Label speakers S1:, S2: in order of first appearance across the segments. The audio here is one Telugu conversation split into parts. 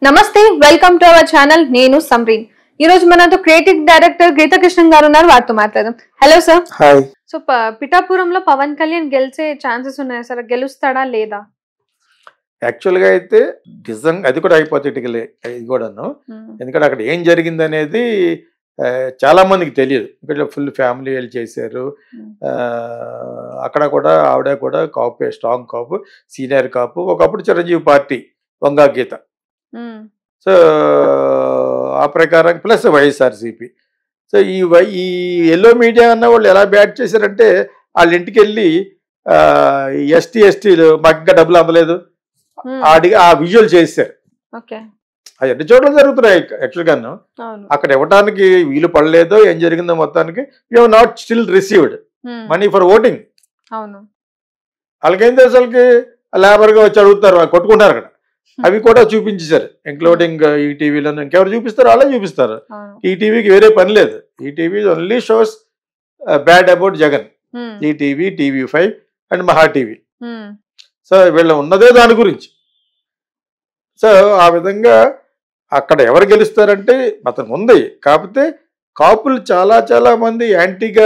S1: నమస్తే వెల్కమ్ టు అవర్ ఛానల్ నేను సమ్రీన్ ఈ రోజు మనతో క్రియేటివ్ డైరెక్టర్ గీతా కృష్ణ గారు ఉన్నారు వారితో మాట్లాడదాం హలో సార్
S2: హాయ్
S1: సో పిఠాపురంలో పవన్ కళ్యాణ్ గెలిచే ఛాన్సెస్ ఉన్నాయా సార్ గెలుస్తాడా లేదా
S2: యాక్చువల్ గా అయితే నిజంగా అది కూడా హైపోథెటికల్ ఇది కూడాను ఎందుకంటే అక్కడ ఏం జరిగింది అనేది చాలా మందికి తెలియదు ఇక్కడ ఫుల్ ఫ్యామిలీ వెళ్ళి చేశారు అక్కడ కూడా ఆవిడ కూడా కాపు స్ట్రాంగ్ కాపు సీనియర్ కాపు ఒకప్పుడు చిరంజీవి పార్టీ వంగా గీత సో ఆ ప్రకారం ప్లస్ వైఎస్ఆర్సీపీ సో ఈ ఎల్లో మీడియా అన్న వాళ్ళు ఎలా బ్యాట్ చేశారంటే వాళ్ళ ఇంటికి వెళ్ళి ఎస్టీలు మాకు ఇంకా డబ్బులు అందలేదు అడిగి ఆ విజువల్ చేశారు అది ఎన్ని చోట్ల జరుగుతున్నాయి యాక్చువల్గాను అక్కడ ఇవ్వడానికి వీలు పడలేదో ఏం జరిగిందో మొత్తానికి you have not still received money for voting వాళ్ళకేం తెలుసు వాళ్ళకి లేబర్గా వచ్చి అడుగుతారు కొట్టుకుంటారు అక్కడ అవి కూడా చూపించేశారు ఇంక్లూడింగ్ ఈ టీవీలో ఇంకెవరు చూపిస్తారు వాళ్ళే చూపిస్తారు ఈ టీవీకి వేరే పని లేదు ఈ TV only shows bad about Jagan ఈ TV TV5 and Maha TV so వీళ్ళు ఉన్నదే దాని గురించి సో ఆ విధంగా అక్కడ ఎవరు గెలుస్తారంటే అతను ఉంది కాకపోతే కాపులు చాలా చాలా మంది యాంటీగా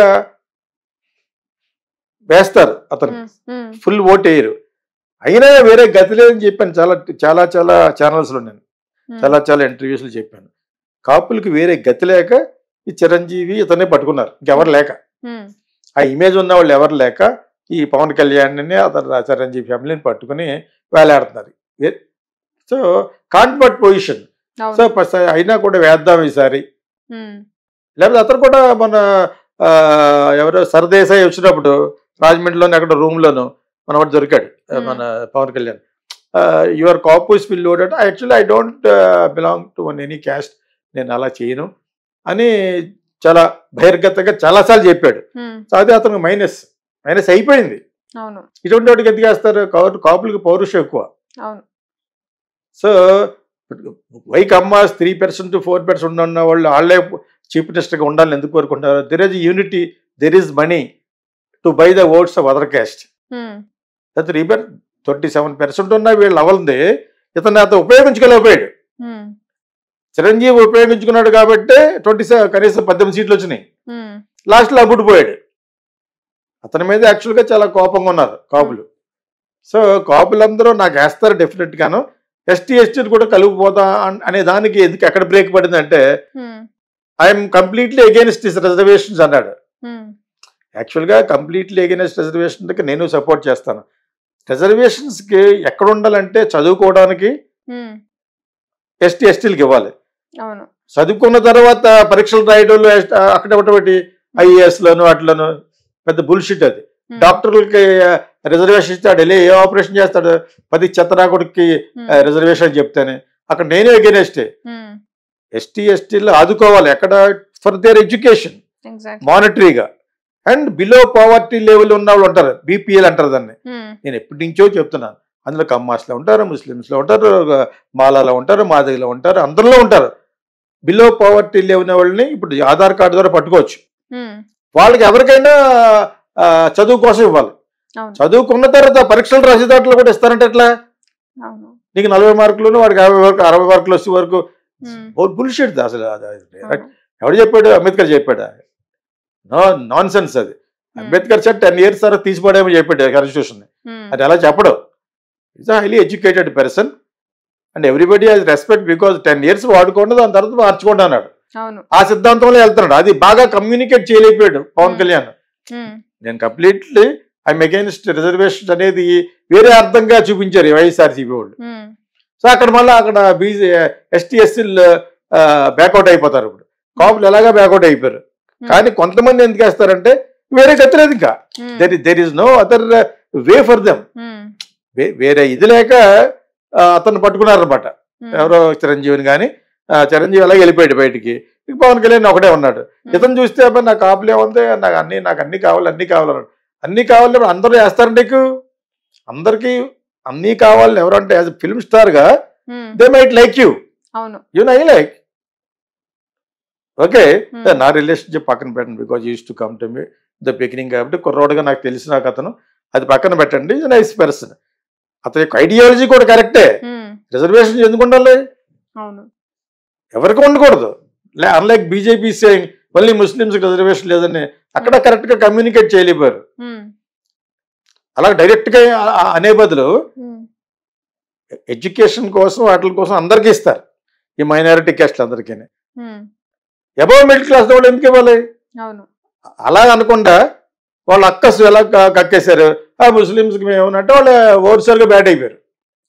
S2: వేస్తారు అతను ఫుల్ ఓట్ వేయరు అయినా వేరే గతి లేదని చెప్పాను చాలా చాలా చాలా ఛానల్స్లో నేను చాలా చాలా ఇంటర్వ్యూస్లో చెప్పాను కాపులకి వేరే గతి లేక ఈ చిరంజీవి ఇతనే పట్టుకున్నారు ఇంకెవరు లేక ఆ ఇమేజ్ ఉన్న వాళ్ళు ఎవరు లేక ఈ పవన్ కళ్యాణ్ని అతను చిరంజీవి ఫ్యామిలీని పట్టుకుని వేలాడుతున్నారు సో కాన్ఫర్ట్ పొజిషన్ సో అయినా కూడా వేద్దాం ఈసారి లేకపోతే అతను కూడా మన ఎవరో సరదేశాయి వచ్చినప్పుడు రాజమండ్రిలోని అక్కడ రూమ్లోను మన వాడు దొరికాడు మన Pawan Kalyan your Kapus will loaded actually I don't belong to any caste నేను అలా చేయను అని చాలా బహిర్గతంగా చాలాసార్లు చెప్పాడు సో అదే అతనికి మైనస్ అయిపోయింది ఇటువంటి వాటికి ఎందుకు వేస్తారు కాపులకి పౌరుషం ఎక్కువ సో వైకమ్మాస్ 3% to 4% ఉన్న వాళ్ళు వాళ్ళే చీఫ్ మినిస్టర్గా ఉండాలని ఎందుకు కోరుకుంటారు there is unity there is money to buy the votes of other caste 37% ఉన్న వీళ్ళు అవ్వలేదు ఇతను అతను ఉపయోగించుకోలేకపోయాడు చిరంజీవి ఉపయోగించుకున్నాడు కాబట్టి కనీసం 18 సీట్లు వచ్చినాయి లాస్ట్లో అమ్ముడుపోయాడు అతని మీద యాక్చువల్గా చాలా కోపంగా ఉన్నారు కాపులు సో కాపులందరూ నాకు వేస్తారు డెఫినెట్గాను ఎస్టీలు కూడా కలుపుపోతా అనే దానికి ఎందుకు ఎక్కడ బ్రేక్ పడిందంటే I'm completely against this reservations అన్నాడు యాక్చువల్గా కంప్లీట్లీ అగైనెస్ట్ రిజర్వేషన్కి నేను సపోర్ట్ చేస్తాను రిజర్వేషన్స్కి ఎక్కడ ఉండాలంటే చదువుకోవడానికి ఎస్టీలకు ఇవ్వాలి చదువుకున్న తర్వాత పరీక్షలు రాయడంలో అక్కడ ఒకటి IAS-లోను వాటిలోను పెద్ద బుల్షిట్ అది డాక్టర్లకి రిజర్వేషన్ ఇస్తాడు వెళ్ళి ఏ ఆపరేషన్ చేస్తాడు 10 చెత్తరాకుడికి రిజర్వేషన్ చెప్తానే అక్కడ నేనే అగైనెస్టే ఎస్టీలు ఆదుకోవాలి ఎక్కడ ఫర్ దేర్ ఎడ్యుకేషన్ మానిటరీగా అండ్ బిలో పావర్టీ లెవెల్ ఉన్న వాళ్ళు ఉంటారు BPL అంటారు దాన్ని నేను ఎప్పటి నుంచో చెప్తున్నాను అందులో కమ్మాస్లో ఉంటారు ముస్లిమ్స్లో ఉంటారు మాలాలో ఉంటారు మాదిగలో ఉంటారు అందరిలో ఉంటారు బిలో పావర్టీ లెవెల్ వాళ్ళని ఇప్పుడు ఆధార్ కార్డు ద్వారా పట్టుకోవచ్చు వాళ్ళకి ఎవరికైనా చదువు కోసం ఇవ్వాలి చదువుకున్న తర్వాత పరీక్షలు రాసే దాంట్లో కూడా ఇస్తారంటే ఎట్లా నీకు 40 మార్కులు వాడికి 50 మార్కులు 60 మార్కులు వచ్చే వరకు బుల్షిట్ అసలు ఎవడు చెప్పాడు అంబేద్కర్ చెప్పాడు నాన్ సెన్స్ అది అంబేద్కర్ సార్ 10 years తర్వాత తీసిపోవడేమో చెప్పాడు కాన్స్టిట్యూషన్ అది అలా చెప్పడం it's highly educated person and everybody has respect because 10 years వాడుకోండి దాని తర్వాత మార్చుకోండి అన్నాడు ఆ సిద్ధాంతంలో వెళ్తున్నాడు అది బాగా కమ్యూనికేట్ చేయలేకపోయాడు పవన్ కళ్యాణ్ నేను కంప్లీట్లీ ఐఎమ్ అగైన్స్ట్ రిజర్వేషన్ అనేది వేరే అర్థంగా చూపించారు వైఎస్ఆర్సీపీ వాళ్ళు సో అక్కడ మళ్ళీ అక్కడ STSలు బ్యాక్అవుట్ అయిపోతారు ఇప్పుడు కాపులు ఎలాగా బ్యాక్అవుట్ అయిపోయారు కానీ కొంతమంది ఎందుకు వేస్తారంటే వేరే గతిలేదు ఇంకా there is no other way for them వేరే ఇది లేక అతను పట్టుకున్నారనమాట ఎవరో చిరంజీవిని కానీ చిరంజీవి అలాగే వెళ్ళిపోయాడు బయటికి పవన్ కళ్యాణ్ ఒకటే ఉన్నాడు ఇతను చూస్తే అబ్బాయి నాకు కాపులే ఉంది నాకు అన్ని కావాలి అన్ని కావాలి అందరూ వేస్తారు నీకు అందరికి అన్నీ కావాలి ఎవరంటే యాజ్ ఫిల్మ్ స్టార్ గా they might like you I like okay నా రిలేషన్షిప్ పక్కన పెట్టండి because uses to come to me the beginning కాబట్టి కుర్రోడుగా నాకు తెలిసిన అతను అది పక్కన పెట్టండి నైస్ పర్సన్ అతని యొక్క ఐడియాలజీ కూడా కరెక్టే రిజర్వేషన్ ఎందుకు ఉండాలి
S1: అవును.
S2: ఎవరికి ఉండకూడదు. అన్లైక్ బీజేపీ సేయింగ్ మళ్ళీ ముస్లిమ్స్ రిజర్వేషన్ లేదని అక్కడ కరెక్ట్ గా కమ్యూనికేట్ చేయలేపారు. అలా డైరెక్ట్ గా అనే బదులు ఎడ్యుకేషన్ కోసం వాటి కోసం అందరికీ ఇస్తారు, ఈ మైనారిటీ క్యాస్ట్లు అందరికీ. అబౌవ్ మిడిల్ క్లాస్ వాళ్ళు ఎందుకు ఇవ్వాలి? అలా అనకుండా వాళ్ళ అక్కసు ఎలా కక్కేశారు, ఆ ముస్లిమ్స్కి మేమేమనంటే వాళ్ళు ఓవర్సల్గా బ్యాట్ అయిపోయారు.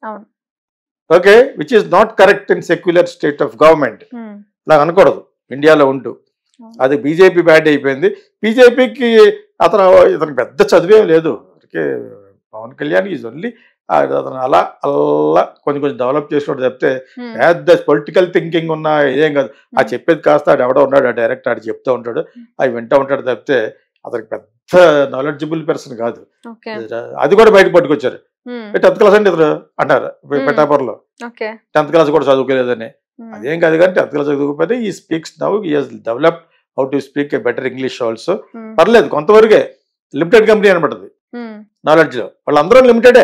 S2: Okay, which is not correct in secular state of government. అలా అనకూడదు ఇండియాలో ఉంటూ. అది బీజేపీ బ్యాట్ అయిపోయింది. బీజేపీకి ఇతనికి పెద్ద చదివేం లేదు. పవన్ కళ్యాణ్ ఈజ్ ఓన్లీ అతను అలా కొంచెం డెవలప్ చేసుకోవడం చెప్తే పెద్ద పొలిటికల్ థింకింగ్ ఉన్న ఇదేం కాదు. ఆ చెప్పేది కాస్త ఆడు ఎవడో ఉన్నాడు, ఆ డైరెక్ట్ ఆడు చెప్తూ ఉంటాడు, అవి వింటూ ఉంటాడు తప్పితే అతనికి పెద్ద నాలెడ్జబుల్ పర్సన్ కాదు. అది కూడా బయట పట్టుకొచ్చారు. 10th క్లాస్ అంటే ఇతను అన్నారు పిఠాపురంలో 10th క్లాస్ కూడా చదువుకోలేదని. అదేం కాదు, కానీ 10th క్లాస్ చదువుకోకపోతే ఈ speaks now he has developed how to speak a better English also. పర్లేదు, కొంతవరకే లిమిటెడ్ కంపెనీ అనబడుతుంది నాలెడ్జ్ లో. వాళ్ళందరూ లిమిటెడే.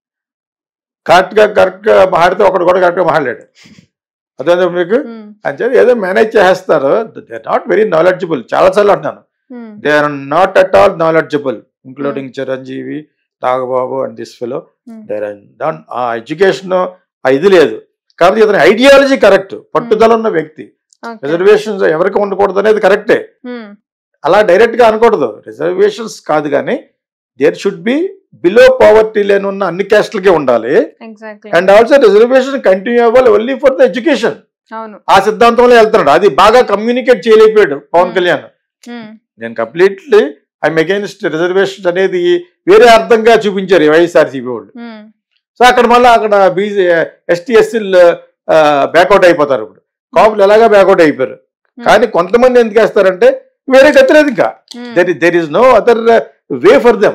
S2: కరెక్ట్ గా మాట్లాడితే ఒకటి కూడా కరెక్ట్ గా మాట్లాడాడు. అదే మీకు అని ఏదో మేనేజ్ చేస్తారు. They are not very knowledgeable. చాలా సార్లు అంటున్నాను, they are not at all knowledgeable, including Chiranjeevi, Nagababu and this fellow. They are done. ఆ ఎడ్యుకేషన్ ఇది లేదు, కాబట్టి ఇతని ఐడియాలజీ కరెక్ట్, పట్టుదల ఉన్న వ్యక్తి. రిజర్వేషన్స్ ఎవరికి ఉండకూడదు అనేది కరెక్టే. అలా డైరెక్ట్ గా అనకూడదు. రిజర్వేషన్స్ కాదు, కానీ there should be below poverty line ఉన్న అన్ని క్యాస్ట్లకే ఉండాలి. అండ్ ఆల్సో రిజర్వేషన్ కంటిన్యూ అవ్వాలి ఓన్లీ ఫర్ ద ఎడ్యుకేషన్. ఆ సిద్ధాంతంలో వెళ్తున్నాడు. అది బాగా కమ్యూనికేట్ చేయలేకపోయాడు పవన్ కళ్యాణ్. నేను కంప్లీట్లీ ఐఎమ్ అగైన్స్ట్ రిజర్వేషన్ అనేది వేరే అర్థంగా చూపించారు వైఎస్ఆర్సీపీ వాళ్ళు. సో అక్కడ మళ్ళీ అక్కడ ఎస్టీ ఎస్సీలు బ్యాక్అవుట్ అయిపోతారు. ఇప్పుడు కాపులు ఎలాగా బ్యాక్అవుట్ అయిపోయారు. కానీ కొంతమంది ఎందుకు వేస్తారంటే వేరే గతిలేదు, ఇంకా there is no other way for them.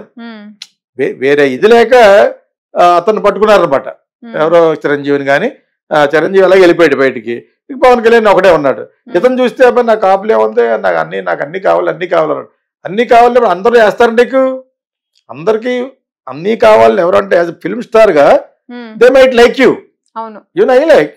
S2: వేరే ఇది లేక అతను పట్టుకున్నారనమాట. ఎవరో చిరంజీవిని, కానీ చిరంజీవి అలాగే వెళ్ళిపోయాడు బయటికి. పవన్ కళ్యాణ్ ఒకటే ఉన్నాడు. ఇతను చూస్తే అబ్బాయి నాకు కాపులే ఉంది, నాకు అన్ని కావాలి అన్నాడు. అన్ని కావాలి అందరూ వేస్తారు నీకు. అందరికి అన్ని కావాలని ఎవరంటే యాజ్ ఫిల్మ్ స్టార్ గా they might like you, you నై లైక్.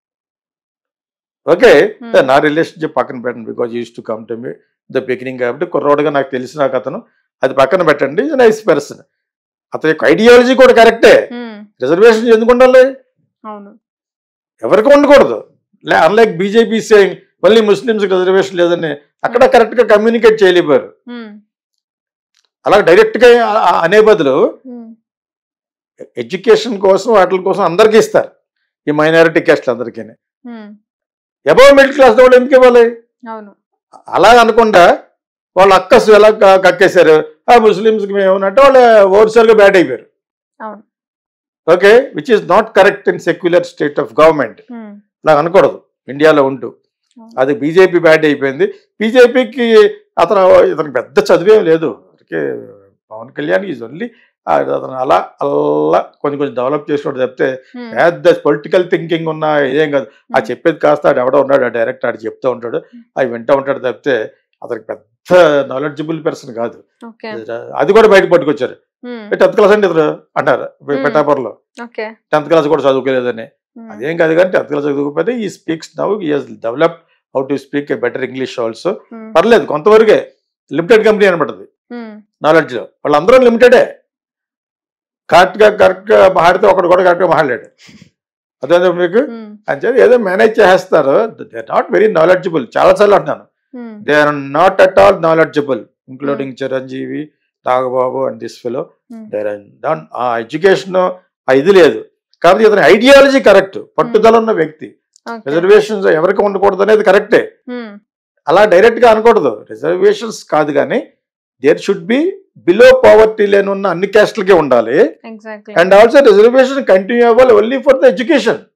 S2: ఓకే, నా రిలేషన్షిప్ పక్కన పెట్టండి, because uses to come to me the beginning. కాబట్టి కుర్రోడుగా నాకు తెలిసిన అతను, అది పక్కన పెట్టండి. Nice person. అతని యొక్క ఐడియాలజీ కూడా కరెక్టే. రిజర్వేషన్ ఎందుకు ఉండాలి? ఎవరికి ఉండకూడదు. అన్లైక్ బీజేపీ సేయింగ్ మళ్ళీ ముస్లిమ్స్ రిజర్వేషన్ లేదని అక్కడ కరెక్ట్ గా కమ్యూనికేట్ చేయలేపారు. అలా డైరెక్ట్ గా అనే బదులు ఎడ్యుకేషన్ కోసం వాటి కోసం అందరికీ ఇస్తారు, ఈ మైనారిటీ క్యాస్ట్లు అందరికీ. అబౌవ్ మిడిల్ క్లాస్ వాళ్ళు ఎందుకు ఇవ్వాలి? అలా అనకుండా వాళ్ళ అక్కసు ఎలా కక్కేశారు, ఆ ముస్లిమ్స్కి మేమేమనంటే వాళ్ళు ఓవర్సల్గా బ్యాట్ అయిపోయారు. Okay, which is not correct in secular state of government. అలా అనకూడదు ఇండియాలో ఉంటూ. అది బీజేపీ బ్యాట్ అయిపోయింది. బీజేపీకి ఇతనికి పెద్ద చదివేం లేదు. పవన్ కళ్యాణ్ ఈజ్ ఓన్లీ అతను అలా కొంచెం డెవలప్ చేసుకోవడం చెప్తే పెద్ద పొలిటికల్ థింకింగ్ ఉన్న ఇదేం కాదు. ఆ చెప్పేది కాస్త ఆడు ఎవడో ఉన్నాడు, ఆ డైరెక్ట్ ఆడు చెప్తూ ఉంటాడు, అవి వింటూ ఉంటాడు తప్పితే అతనికి పెద్ద నాలెడ్జబుల్ పర్సన్ కాదు. అది కూడా బయట పట్టుకొచ్చారు. 10th క్లాస్ అంటే ఇతను అన్నారు పిఠాపురంలో 10th క్లాస్ కూడా చదువుకోలేదని. అదేం కాదు, కానీ 10th క్లాస్ చదువుకోకపోతే ఈ speaks now he has developed how to speak a better English also. పర్లేదు, కొంతవరకే లిమిటెడ్ కంపెనీ అనబడుతుంది నాలెడ్జ్ లో. వాళ్ళందరూ లిమిటెడే. కరెక్ట్ గా మాట్లాడితే ఒకటి కూడా కరెక్ట్ గా మాట్లాడాడు. అదే మీకు అని ఏదో మేనేజ్ చేస్తారు. They are not very knowledgeable. చాలా సార్లు అంటున్నాను, they are not at all knowledgeable, including Chiranjeevi, Nagababu and this fellow. They are done. ఆ ఎడ్యుకేషన్ ఇది లేదు, కాబట్టి ఇతని ఐడియాలజీ కరెక్ట్, పట్టుదల ఉన్న వ్యక్తి. రిజర్వేషన్స్ ఎవరికి ఉండకూడదు అనేది కరెక్టే. అలా డైరెక్ట్ గా అనకూడదు. రిజర్వేషన్స్ కాదు, కానీ there should be below poverty line ఉన్న అన్ని క్యాస్ట్లకే ఉండాలి. అండ్ ఆల్సో రిజర్వేషన్ కంటిన్యూ అవ్వాలి ఓన్లీ ఫర్ ద ఎడ్యుకేషన్.